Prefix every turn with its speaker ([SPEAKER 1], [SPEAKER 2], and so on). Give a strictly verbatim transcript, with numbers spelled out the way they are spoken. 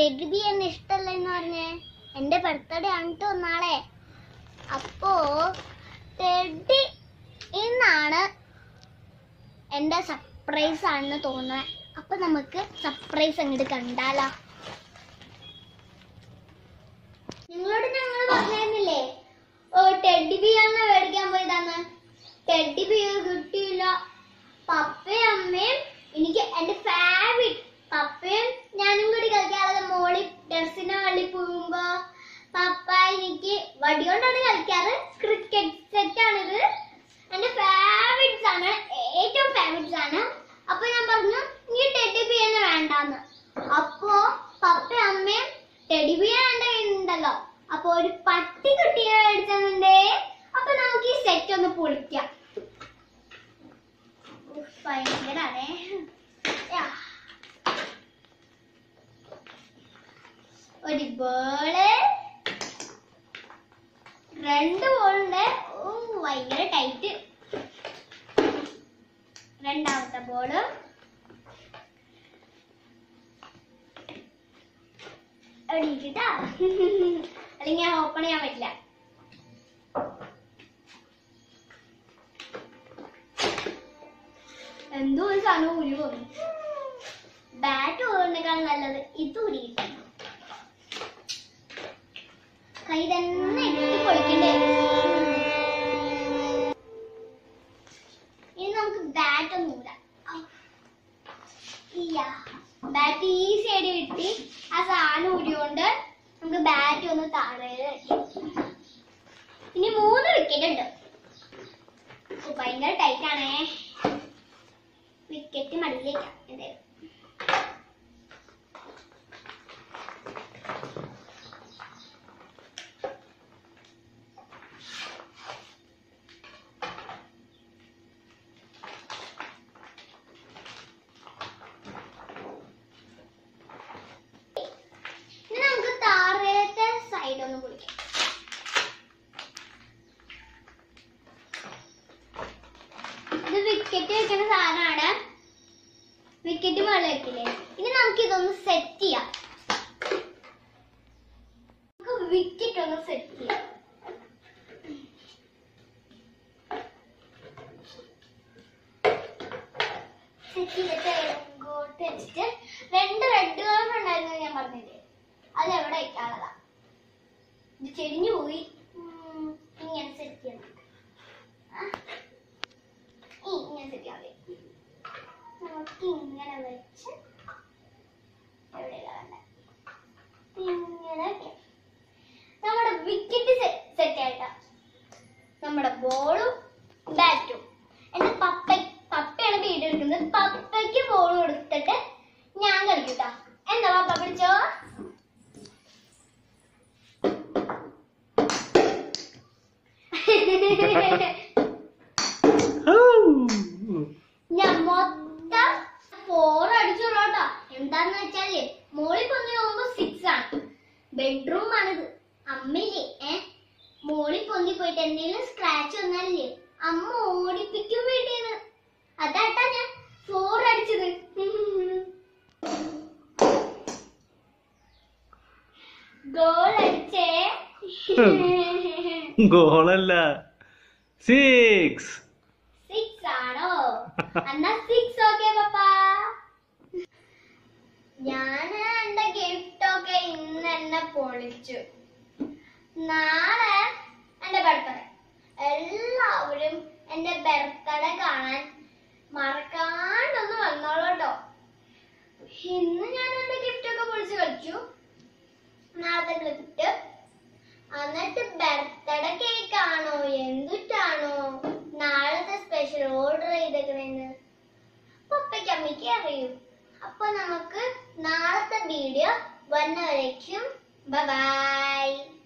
[SPEAKER 1] Teddy ബിയറിന് ഇഷ്ടമല്ലെന്ന് പറഞ്ഞേ. എൻ്റെ birthday ആണ് കേട്ടോ നാളെ. അപ്പോ ടെഡി ഇന്നാണ് എൻ്റെ സർപ്രൈസ് ആണെന്ന് തോന്നുന്നത്. അപ്പൊ നമുക്ക് സർപ്രൈസ് അങ്ങോട്ട് കണ്ടാലോ. നിങ്ങളോട് ഞങ്ങൾ പറഞ്ഞിരുന്നില്ലേ ഓ ടെഡി ബിയറിനെ മേടിക്കാൻ പോയതാന്ന്. ടെഡി ബിയർ കിട്ടിയില്ല. പപ്പയും അമ്മയും എനിക്ക് എന്റെ ഫേവറേറ്റ് പപ്പയും ഞാനും കൂടി കളിക്കാറുള്ളത് മോളി ഡ്രസ്സിനെ വള്ളി പോകുമ്പോ പപ്പ എനിക്ക് വടികൊണ്ടാണ് കളിക്കാറ്. ക്രിക്കറ്റ് സെറ്റ് ആണിത്. എന്റെ ഫേവറേറ്റ്സ് ആണ്, ഏറ്റവും ഫേവറേറ്റ്സ് ആണ്. അപ്പൊ ഞാൻ പറഞ്ഞു നീ ടെഡി ബിയറിനെ വേണ്ടാന്ന്. അപ്പോ പപ്പയും അമ്മയും ടെഡി ബിയർ എന്റെ കയ്യിലുണ്ടല്ലോ, അപ്പൊ ഒരു പട്ടി കുട്ടിയെ മേടിച്ചെന്നുണ്ടേ. അപ്പൊ നമുക്ക് ഈ സെറ്റ് ഒന്ന് പൊളിക്കാം. ഭയങ്കരാണേ. ഒരു ബോള്, രണ്ട് ബോളുണ്ട്. ഓ ഭയങ്കര ടൈറ്റ്. രണ്ടാമത്തെ ബോള്, എണീറ്റിട്ടാ അല്ലെങ്കിൽ ഞാൻ ഓപ്പൺ ചെയ്യാൻ പറ്റില്ല. എന്തോ ഒരു സാധനം ഉരി പോകുന്നു. ബാറ്റ് പോകുന്നതിനേക്കാൾ നല്ലത് ഇത് ഉരിയിട്ട കൈ തന്നെ ഇട്ട് പൊളിക്കണ്ടേ. ഇനി നമുക്ക് ബാറ്റ് ഒന്നും ഇല്ല. ബാറ്റ് ഈസി ആയിട്ട് കിട്ടി. ആ സാധനം ഉരിയോണ്ട് നമുക്ക് ബാറ്റ് ഒന്ന് താഴെ. ഇനി മൂന്ന് വിക്കറ്റ് ഉണ്ട്. ഭയങ്കര ടൈറ്റ് ആണേ. വിക്കറ്റ് മടിയിലേക്കാം എന്തായാലും. ഇനി നമുക്ക് താഴത്തെ സൈഡ് ഒന്ന് കുടിക്കാം. ഇത് വിക്കറ്റ് വെക്കുന്ന സാധനമാണ്. വിക്കറ്റ് പോലെ വെക്കില്ലേ. ഇനി നമുക്ക് ഇതൊന്ന് സെറ്റ് ചെയ്യാം. നമുക്ക് വിക്കറ്റ് ഒന്ന് സെറ്റ് ചെയ്യാം. സെറ്റ് ചെയ്തിട്ട് ഇങ്ങോട്ട് വെച്ചിട്ട് രണ്ട് റെഡ് കളർ ഉണ്ടായിരുന്നു ഞാൻ പറഞ്ഞില്ലേ, അത് എവിടെ വെക്കാനുള്ളതാ. ഇത് ചെരിഞ്ഞു പോയി. ഇങ്ങനെ സെറ്റ് ചെയ്യണം. ഇങ്ങനെ സെറ്റ് ചെയ്യാൻ മതി. നമുക്ക് ഇങ്ങനെ വെച്ച് എവിടെയാണ് ഇങ്ങനെ നമ്മുടെ വിക്കറ്റ് സെറ്റ് ആയിട്ടാ. നമ്മുടെ ബോളും ബാറ്റും. എന്റെ പപ്പ പപ്പയാണ് വീഡിയോ എടുക്കുന്നത്. പപ്പയ്ക്ക് ബോൾ കൊടുത്തിട്ട് ഞാൻ കളിക്കൂട്ടാ. എന്താ പപ്പ പിടിച്ചോ. ഞാൻ മൊത്തം ഫോർ അടിച്ചോളൂട്ടാ. എന്താന്ന് വെച്ചാല് മോളിൽ പൊന്നി പോകുമ്പോ സിക്സ് ആണ്. ബെഡ്റൂം ആണിത്. അമ്മയില്ലേ ഏ മോളിൽ പൊന്നി പോയിട്ട് എന്തെങ്കിലും സ്ക്രാച്ച് വന്നാലേ അമ്മ ഓടിപ്പിക്കും വീട്ടീന്ന്. അതാട്ടാ ഞാൻ ഫോർ അടിച്ചത്. ഗോൾ അടിച്ചേ.
[SPEAKER 2] ഗോളല്ല, സിക്സ്.
[SPEAKER 1] സിക്സ് ആണോ? എന്നാ സിക്സ് ഓക്കെ പപ്പാ. ഞാൻ എന്റെ ഗിഫ്റ്റ് ഒക്കെ ഇന്ന് എന്നെ പൊളിച്ചു. നാളെ എന്റെ ബർത്ത്ഡേ. എല്ലാവരും എന്റെ ബർത്ത്ഡേ കാണാൻ മറക്കാണ്ടൊന്ന് വന്നോളൂ കേട്ടോ. ഇന്ന് ഞാൻ എന്റെ ഗിഫ്റ്റ് ഒക്കെ പൊളിച്ച് കളിച്ചു. നാളത്തെ ഗിഫ്റ്റ് എന്നിട്ട് ബർത്ത്ഡേ കേക്ക് ആണോ എന്തുട്ടാണോ നാളത്തെ സ്പെഷ്യൽ ഓർഡർ ചെയ്തേക്കണെന്ന് പപ്പയ്ക്ക് അമ്മയ്ക്ക് അറിയും. അപ്പൊ നമുക്ക് നാളത്തെ വീഡിയോ വരുന്നവരേക്കും ബൈ ബൈ.